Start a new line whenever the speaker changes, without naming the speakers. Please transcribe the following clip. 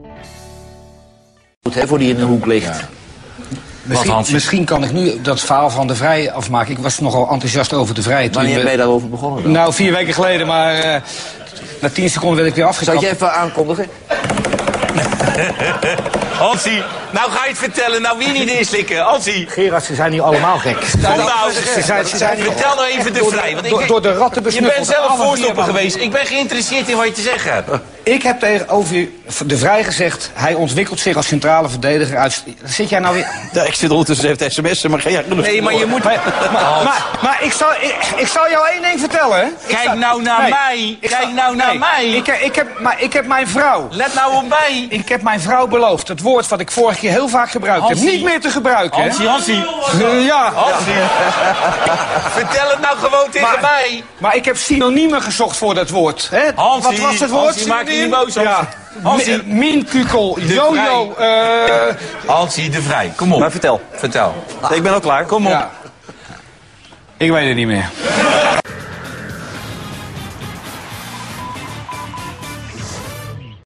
Goed, hè, voor die in de hoek ligt.
Ja. Misschien kan ik nu dat verhaal van De Vrij afmaken. Ik was nogal enthousiast over De Vrij.
Wanneer ben je daarover begonnen dan?
Nou, 4 weken geleden, maar na 10 seconden werd ik weer afgetrapt.
Zou je even aankondigen?
Hansie, nou ga je het vertellen, nou wie niet inslikken, Hansie.
Gerard, ze zijn hier allemaal gek.
Vertel nou even De Vrij. Want
door de ratten
je
besnuffeld.
bent zelf voorstopper geweest. Ik ben geïnteresseerd in wat je te zeggen hebt.
Ik heb tegenover De Vrij gezegd, hij ontwikkelt zich als centrale verdediger uit... Zit jij nou weer...
Ja, ik zit ondertussen even te sms'en, maar ga jij genoeg.
Nee, maar je moet...
Maar ik zal jou één ding vertellen, hè?
Kijk nou naar mij. Kijk nou naar mij.
Ik heb mijn vrouw...
Let nou op mij.
Ik heb mijn vrouw beloofd, het woord wat ik vorige keer heel vaak gebruikt heb, niet meer te gebruiken, hè?
Hansie.
Ja.
Hansie. Vertel het nou gewoon tegen mij.
Maar ik heb synoniemen gezocht voor dat woord, hè?
Hansie,
wat was het woord?
Hansie, maak je niet boos,
ja.
Hansie.
Minkukel, jojo,
Hansie De Vrij, kom op.
Maar vertel.
Vertel.
Ik ben al klaar, kom op.
Ja. Ik weet het niet meer.